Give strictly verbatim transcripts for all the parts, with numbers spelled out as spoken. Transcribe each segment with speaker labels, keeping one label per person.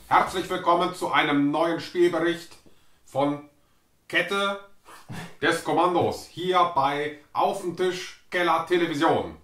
Speaker 1: Herzlich willkommen zu einem neuen Spielbericht von Kette des Kommandos hier bei Auf dem Tisch Keller Television.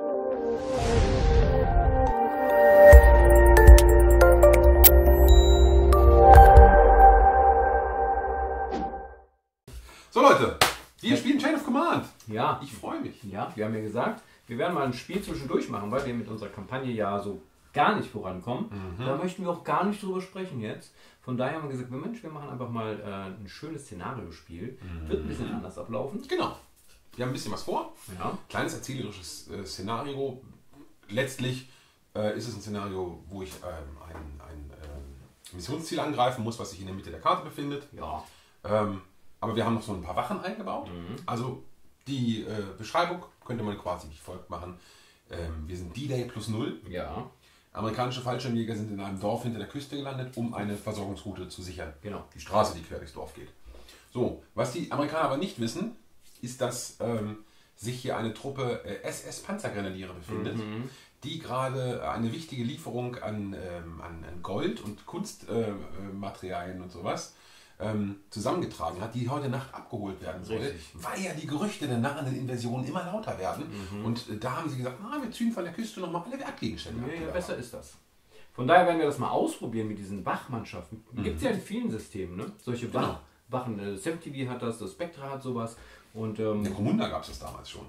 Speaker 1: So Leute, wir spielen Chain of Command.
Speaker 2: Ja.
Speaker 1: Ich freue mich.
Speaker 2: Ja, wir haben ja gesagt, wir werden mal ein Spiel zwischendurch machen, weil wir mit unserer Kampagne ja so gar nicht vorankommen. Mhm. Da möchten wir auch gar nicht drüber sprechen jetzt. Von daher haben wir gesagt, Mensch, wir machen einfach mal äh, ein schönes Szenario-Spiel. Mhm. Wird ein bisschen anders ablaufen.
Speaker 1: Genau. Wir haben ein bisschen was vor.
Speaker 2: Ja.
Speaker 1: Kleines erzählerisches äh, Szenario. Letztlich äh, ist es ein Szenario, wo ich ähm, ein, ein äh, Missionsziel angreifen muss, was sich in der Mitte der Karte befindet.
Speaker 2: Ja.
Speaker 1: Ähm, aber wir haben noch so ein paar Wachen eingebaut.
Speaker 2: Mhm.
Speaker 1: Also die äh, Beschreibung könnte man quasi wie folgt machen. Ähm, wir sind D-Day plus null.
Speaker 2: Ja.
Speaker 1: Amerikanische Fallschirmjäger sind in einem Dorf hinter der Küste gelandet, um eine Versorgungsroute zu sichern.
Speaker 2: Genau.
Speaker 1: Die Straße, die quer durchs Dorf geht. So, was die Amerikaner aber nicht wissen, ist, dass ähm, sich hier eine Truppe äh, S S-Panzergrenadiere befindet, mhm. die gerade eine wichtige Lieferung an, ähm, an, an Gold und Kunstmaterialien äh, und sowas ähm, zusammengetragen hat, die heute Nacht abgeholt werden soll,
Speaker 2: Richtig.
Speaker 1: weil ja die Gerüchte der nahenden Invasion immer lauter werden.
Speaker 2: Mhm.
Speaker 1: Und äh, da haben sie gesagt, ah, wir ziehen von der Küste nochmal alle Wertgegenstände ab.
Speaker 2: Ja, ja, besser ist das. Von daher werden wir das mal ausprobieren mit diesen Wachmannschaften.
Speaker 1: Mhm.
Speaker 2: Gibt es ja in vielen Systemen, ne? Solche Wach
Speaker 1: Genau.
Speaker 2: Wachen. Das S M T V hat das, das Spectra hat sowas. Und, ähm,
Speaker 1: In der Kommuna gab es das damals schon.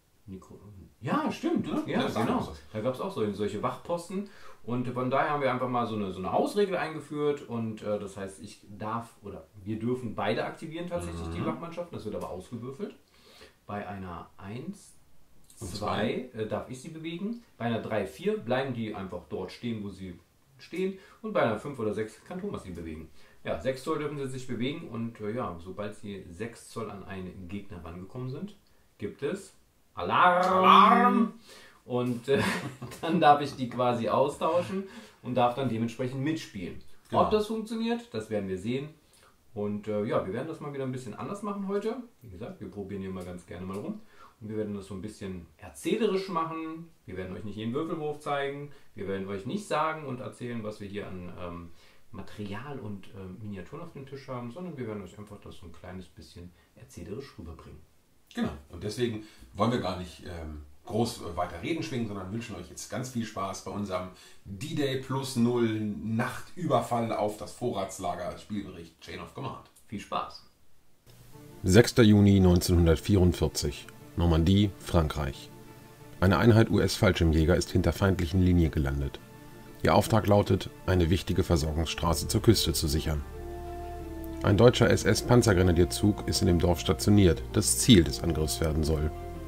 Speaker 2: Ja, stimmt.
Speaker 1: Ja,
Speaker 2: Ja,
Speaker 1: das
Speaker 2: genau.
Speaker 1: das.
Speaker 2: Da gab es auch solche, solche Wachposten. Und von daher haben wir einfach mal so eine, so eine Hausregel eingeführt. Und äh, das heißt, ich darf oder wir dürfen beide aktivieren tatsächlich, mhm. die Wachmannschaften. Das wird aber ausgewürfelt. Bei einer eins, zwei äh, darf ich sie bewegen. Bei einer drei, vier bleiben die einfach dort stehen, wo sie stehen. Und bei einer fünf oder sechs kann Thomas sie bewegen. Ja, sechs Zoll dürfen sie sich bewegen. Und äh, ja, sobald sie sechs Zoll an einen Gegner rangekommen sind, gibt es Alarm!
Speaker 1: Alarm!
Speaker 2: Und äh, dann darf ich die quasi austauschen und darf dann dementsprechend mitspielen.
Speaker 1: Genau.
Speaker 2: Ob das funktioniert, das werden wir sehen. Und äh, ja, wir werden das mal wieder ein bisschen anders machen heute. Wie gesagt, wir probieren hier mal ganz gerne mal rum. Und wir werden das so ein bisschen erzählerisch machen. Wir werden euch nicht jeden Würfelwurf zeigen. Wir werden euch nicht sagen und erzählen, was wir hier an ähm, Material und äh, Miniaturen auf dem Tisch haben, sondern wir werden euch einfach das so ein kleines bisschen erzählerisch rüberbringen.
Speaker 1: Genau. Und deswegen wollen wir gar nicht ähm, groß äh, weiter reden schwingen, sondern wünschen euch jetzt ganz viel Spaß bei unserem D-Day plus null Nachtüberfall auf das Vorratslager als Spielbericht Chain of Command.
Speaker 2: Viel Spaß!
Speaker 3: sechster Juni neunzehnhundertvierundvierzig, Normandie, Frankreich. Eine Einheit U S-Fallschirmjäger ist hinter feindlichen Linie gelandet. Ihr Auftrag lautet, eine wichtige Versorgungsstraße zur Küste zu sichern. Ein deutscher S S-Panzergrenadierzug ist in dem Dorf stationiert, das Ziel des Angriffs werden soll.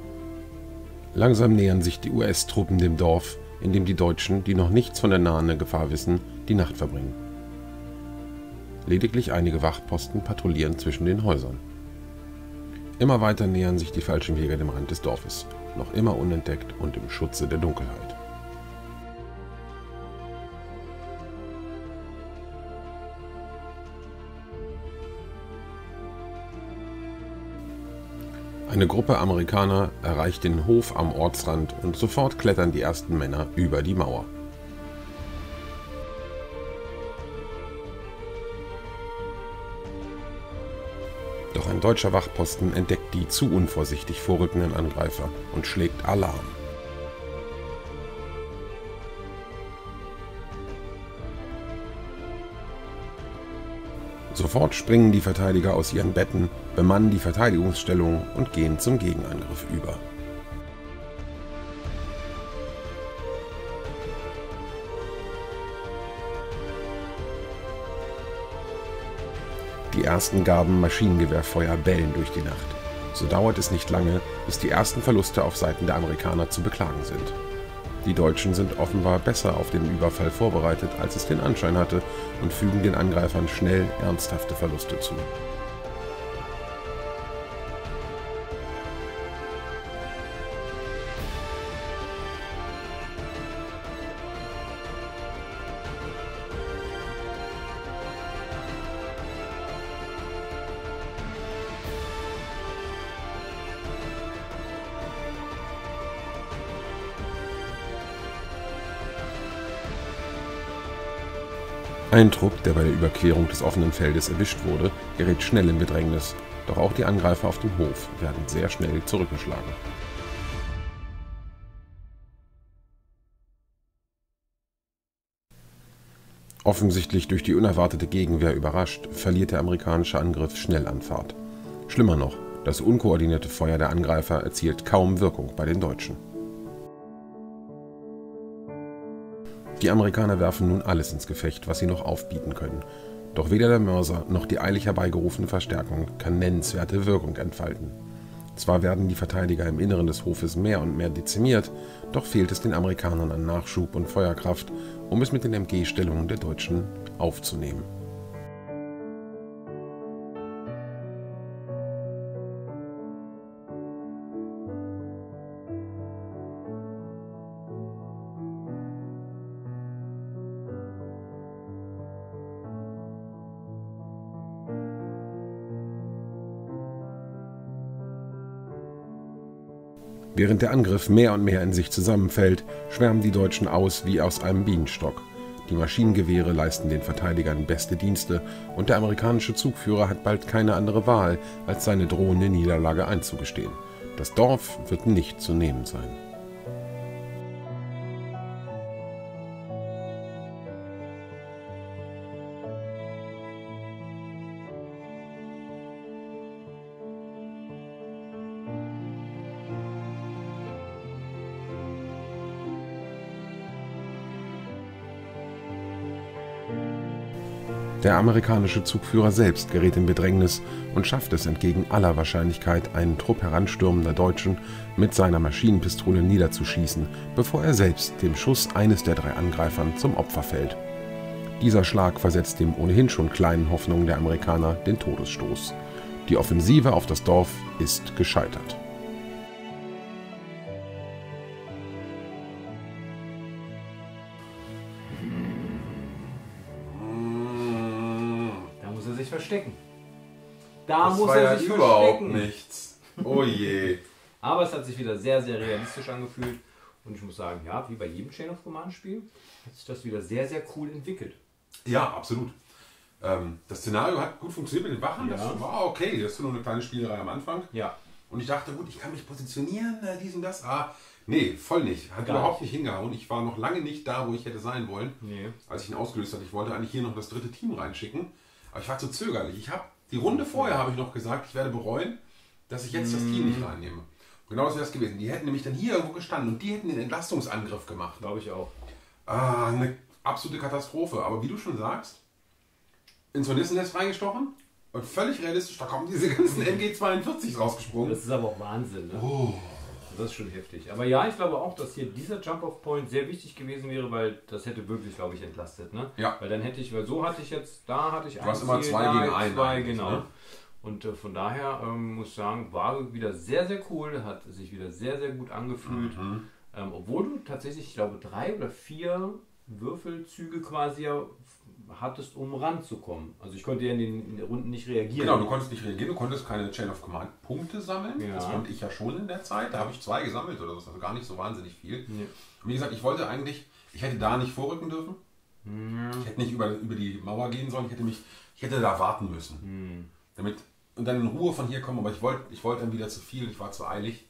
Speaker 3: Langsam nähern sich die U S-Truppen dem Dorf, in dem die Deutschen, die noch nichts von der nahenden Gefahr wissen, die Nacht verbringen. Lediglich einige Wachposten patrouillieren zwischen den Häusern. Immer weiter nähern sich die Fallschirmjäger dem Rand des Dorfes, noch immer unentdeckt und im Schutze der Dunkelheit. Eine Gruppe Amerikaner erreicht den Hof am Ortsrand und sofort klettern die ersten Männer über die Mauer. Doch ein deutscher Wachposten entdeckt die zu unvorsichtig vorrückenden Angreifer und schlägt Alarm. Sofort springen die Verteidiger aus ihren Betten, bemannen die Verteidigungsstellung und gehen zum Gegenangriff über. Die ersten Garben Maschinengewehrfeuer bellen durch die Nacht. So dauert es nicht lange, bis die ersten Verluste auf Seiten der Amerikaner zu beklagen sind. Die Deutschen sind offenbar besser auf den Überfall vorbereitet, als es den Anschein hatte, und fügen den Angreifern schnell ernsthafte Verluste zu. Ein Trupp, der bei der Überquerung des offenen Feldes erwischt wurde, gerät schnell in Bedrängnis, doch auch die Angreifer auf dem Hof werden sehr schnell zurückgeschlagen. Offensichtlich durch die unerwartete Gegenwehr überrascht, verliert der amerikanische Angriff schnell an Fahrt. Schlimmer noch, das unkoordinierte Feuer der Angreifer erzielt kaum Wirkung bei den Deutschen. Die Amerikaner werfen nun alles ins Gefecht, was sie noch aufbieten können. Doch weder der Mörser noch die eilig herbeigerufene Verstärkung kann nennenswerte Wirkung entfalten. Zwar werden die Verteidiger im Inneren des Hofes mehr und mehr dezimiert, doch fehlt es den Amerikanern an Nachschub und Feuerkraft, um es mit den M G-Stellungen der Deutschen aufzunehmen. Während der Angriff mehr und mehr in sich zusammenfällt, schwärmen die Deutschen aus wie aus einem Bienenstock. Die Maschinengewehre leisten den Verteidigern beste Dienste und der amerikanische Zugführer hat bald keine andere Wahl, als seine drohende Niederlage einzugestehen. Das Dorf wird nicht zu nehmen sein. Der amerikanische Zugführer selbst gerät in Bedrängnis und schafft es entgegen aller Wahrscheinlichkeit, einen Trupp heranstürmender Deutschen mit seiner Maschinenpistole niederzuschießen, bevor er selbst dem Schuss eines der drei Angreifern zum Opfer fällt. Dieser Schlag versetzt dem ohnehin schon kleinen Hoffnungen der Amerikaner den Todesstoß. Die Offensive auf das Dorf ist gescheitert.
Speaker 2: Verstecken. Da
Speaker 1: das
Speaker 2: muss
Speaker 1: war
Speaker 2: er
Speaker 1: ja
Speaker 2: sich
Speaker 1: überhaupt
Speaker 2: verstecken.
Speaker 1: nichts. Oh je.
Speaker 2: Aber es hat sich wieder sehr, sehr realistisch angefühlt. Und ich muss sagen, ja, wie bei jedem Chain of Command Spiel, hat sich das wieder sehr, sehr cool entwickelt.
Speaker 1: Ja, absolut. Ähm, das Szenario hat gut funktioniert mit den Wachen.
Speaker 2: Ja.
Speaker 1: Das war okay. Das ist nur eine kleine Spielerei am Anfang.
Speaker 2: Ja.
Speaker 1: Und ich dachte, gut, ich kann mich positionieren, äh, dies und das. Ah, nee, voll nicht. Hat
Speaker 2: Gar
Speaker 1: überhaupt nicht hingehauen. Ich war noch lange nicht da, wo ich hätte sein wollen,
Speaker 2: Nee.
Speaker 1: als ich ihn ausgelöst hatte. Ich wollte eigentlich hier noch das dritte Team reinschicken. Aber ich war zu zögerlich. Ich habe die Runde vorher habe ich noch gesagt, ich werde bereuen, dass ich jetzt das Team nicht reinnehme. Und genau das wäre es gewesen. Die hätten nämlich dann hier irgendwo gestanden und die hätten den Entlastungsangriff gemacht.
Speaker 2: Glaube ich auch.
Speaker 1: Ah, eine absolute Katastrophe. Aber wie du schon sagst, ins Hornissennest reingestochen und völlig realistisch, da kommen diese ganzen M G zweiundvierzig rausgesprungen.
Speaker 2: Das ist aber auch Wahnsinn. Ne?
Speaker 1: Oh.
Speaker 2: Das ist schon heftig. Aber ja, ich glaube auch, dass hier dieser Jump-Off-Point sehr wichtig gewesen wäre, weil das hätte wirklich, glaube ich, entlastet. Ne?
Speaker 1: Ja.
Speaker 2: Weil dann hätte ich, weil so hatte ich jetzt, da hatte ich
Speaker 1: Du hast immer zwei gegen einen
Speaker 2: zwei,
Speaker 1: eigentlich,
Speaker 2: genau.
Speaker 1: ne?
Speaker 2: Und äh, von daher ähm, muss ich sagen, war wieder sehr, sehr cool, hat sich wieder sehr, sehr gut angefühlt.
Speaker 1: Mhm.
Speaker 2: Ähm, obwohl du tatsächlich, ich glaube, drei oder vier Würfelzüge quasi ja hattest, um ranzukommen. Also ich konnte ja in den, in den Runden nicht reagieren.
Speaker 1: Genau, du konntest nicht reagieren, du konntest keine Chain of Command Punkte sammeln.
Speaker 2: Ja.
Speaker 1: Das konnte ich ja schon in der Zeit. Da habe ich zwei gesammelt oder so, also gar nicht so wahnsinnig viel.
Speaker 2: Nee.
Speaker 1: Und wie gesagt, ich wollte eigentlich, ich hätte da nicht vorrücken dürfen.
Speaker 2: Mhm.
Speaker 1: Ich hätte nicht über, über die Mauer gehen sollen, ich hätte mich, ich hätte da warten müssen.
Speaker 2: Mhm.
Speaker 1: Damit, und dann in Ruhe von hier kommen, aber ich wollte ich wollte dann wieder zu viel, ich war zu eilig.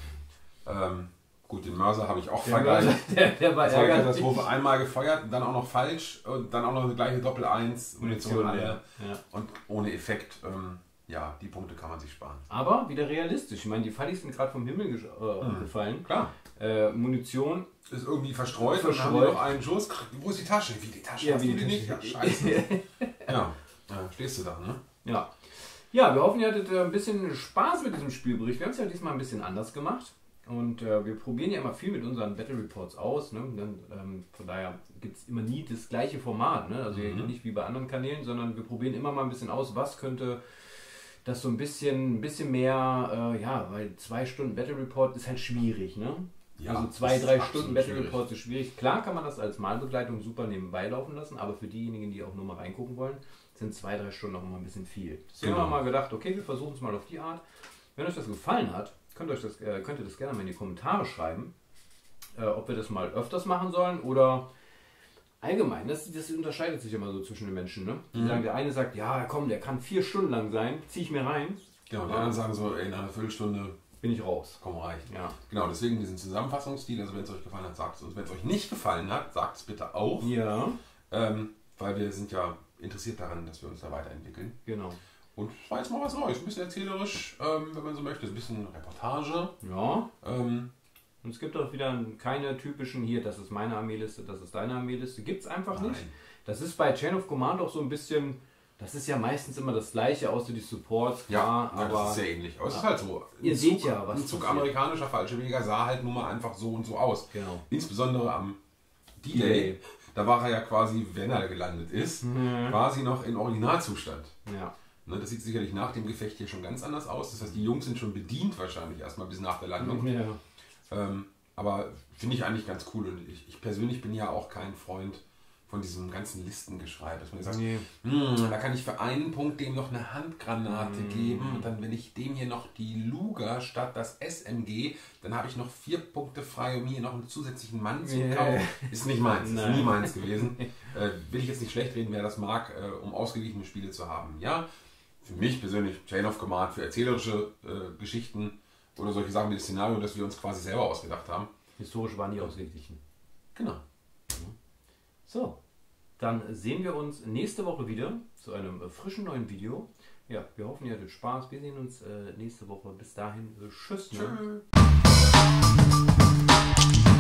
Speaker 1: Ähm, gut, den Mörser habe ich auch
Speaker 2: Der, war,
Speaker 1: vergleicht.
Speaker 2: der, der war
Speaker 1: Das war eine
Speaker 2: ärgerlich.
Speaker 1: Katastrophe. Einmal gefeuert, dann auch noch falsch und dann auch noch eine gleiche Doppel eins Munition alle
Speaker 2: ja. Ja.
Speaker 1: und ohne Effekt. Ähm, ja, die Punkte kann man sich sparen.
Speaker 2: Aber wieder realistisch. Ich meine, die Fallis sind gerade vom Himmel ge äh,
Speaker 1: Mhm.
Speaker 2: gefallen.
Speaker 1: Klar.
Speaker 2: Äh, Munition.
Speaker 1: Ist irgendwie verstreut,
Speaker 2: Verstreut.
Speaker 1: und dann haben wir noch einen Schuss. Wo ist die Tasche? Wie die Tasche?
Speaker 2: Ja,
Speaker 1: Hast
Speaker 2: wie
Speaker 1: du
Speaker 2: die
Speaker 1: die nicht? Ja,
Speaker 2: Tasche.
Speaker 1: scheiße. ja. ja, stehst du da, ne?
Speaker 2: Ja. Ja, wir hoffen, ihr hattet äh, ein bisschen Spaß mit diesem Spielbericht. Wir haben es ja diesmal ein bisschen anders gemacht. Und äh, wir probieren ja immer viel mit unseren Battle Reports aus. Ne? Und dann, ähm, von daher gibt es immer nie das gleiche Format. Ne? Also
Speaker 1: Mhm.
Speaker 2: nicht wie bei anderen Kanälen, sondern wir probieren immer mal ein bisschen aus, was könnte das so ein bisschen, ein bisschen mehr, äh, ja, weil zwei Stunden Battle Report ist halt schwierig. Ne?
Speaker 1: Ja,
Speaker 2: also
Speaker 1: das
Speaker 2: zwei,
Speaker 1: ist
Speaker 2: drei
Speaker 1: absolut
Speaker 2: Stunden Battle
Speaker 1: schwierig.
Speaker 2: Report ist schwierig. Klar kann man das als Malbegleitung super nebenbei laufen lassen, aber für diejenigen, die auch nur mal reingucken wollen, sind zwei, drei Stunden auch immer ein bisschen viel. Deswegen
Speaker 1: Genau.
Speaker 2: haben wir mal gedacht, okay, wir versuchen es mal auf die Art. Wenn euch das gefallen hat, könnt, euch das, äh, könnt ihr das gerne mal in die Kommentare schreiben, äh, ob wir das mal öfters machen sollen oder allgemein, das, das unterscheidet sich immer so zwischen den Menschen. Ne? Die
Speaker 1: Mhm.
Speaker 2: sagen, der eine sagt, ja komm, der kann vier Stunden lang sein, zieh ich mir rein.
Speaker 1: Genau, die anderen sagen so, ey, in einer Viertelstunde
Speaker 2: bin ich raus.
Speaker 1: komm, reicht.
Speaker 2: Ja.
Speaker 1: Genau, deswegen diesen Zusammenfassungsstil, also wenn es euch gefallen hat, sagt es uns. Wenn es euch nicht gefallen hat, sagt es bitte auch.
Speaker 2: Ja.
Speaker 1: Ähm, weil wir sind ja interessiert daran, dass wir uns da weiterentwickeln.
Speaker 2: Genau.
Speaker 1: Und es war jetzt mal was Neues, ein bisschen erzählerisch, ähm, wenn man so möchte, ein bisschen Reportage.
Speaker 2: Ja.
Speaker 1: Ähm,
Speaker 2: Und es gibt auch wieder keine typischen, hier, das ist meine Armeeliste, das ist deine Armeeliste. Gibt es einfach
Speaker 1: Nein.
Speaker 2: nicht. Das ist bei Chain of Command auch so ein bisschen, das ist ja meistens immer das gleiche, außer die Supports, klar,
Speaker 1: ja,
Speaker 2: aber
Speaker 1: das ist sehr ähnlich. Aber es ist halt so.
Speaker 2: Ihr
Speaker 1: Ein
Speaker 2: seht
Speaker 1: Zug,
Speaker 2: ja, was
Speaker 1: ein Zug
Speaker 2: passiert.
Speaker 1: amerikanischer Fallschirmjäger sah halt nun mal einfach so und so aus.
Speaker 2: Genau.
Speaker 1: Insbesondere am D-Day,
Speaker 2: D-Day.
Speaker 1: da war er ja quasi, wenn er gelandet ist,
Speaker 2: Mhm.
Speaker 1: quasi noch in Originalzustand.
Speaker 2: Ja.
Speaker 1: Ne, das sieht sicherlich nach dem Gefecht hier schon ganz anders aus. Das heißt, die Jungs sind schon bedient wahrscheinlich erstmal bis nach der Landung.
Speaker 2: Ja.
Speaker 1: Ähm, aber finde ich eigentlich ganz cool. Und ich, ich persönlich bin ja auch kein Freund von diesem ganzen Listengeschrei, dass man sagt,
Speaker 2: Nee.
Speaker 1: hm, da kann ich für einen Punkt dem noch eine Handgranate
Speaker 2: Mm.
Speaker 1: geben und dann, wenn ich dem hier noch die Luger statt das S M G, dann habe ich noch vier Punkte frei, um hier noch einen zusätzlichen Mann zu
Speaker 2: Yeah.
Speaker 1: kaufen. Ist nicht meins, ist
Speaker 2: Nein.
Speaker 1: nie meins gewesen. äh, will ich jetzt nicht schlecht reden, wer das mag, äh, um ausgeglichene Spiele zu haben. Ja, für mich persönlich Chain of Command, für erzählerische äh, Geschichten oder solche Sachen wie das Szenario, das wir uns quasi selber ausgedacht haben.
Speaker 2: Historisch waren die ausgeglichen.
Speaker 1: Genau.
Speaker 2: So, dann sehen wir uns nächste Woche wieder zu einem äh, frischen neuen Video. Ja, wir hoffen, ihr hattet Spaß. Wir sehen uns äh, nächste Woche. Bis dahin, äh, tschüss. Ne?
Speaker 1: Tschö.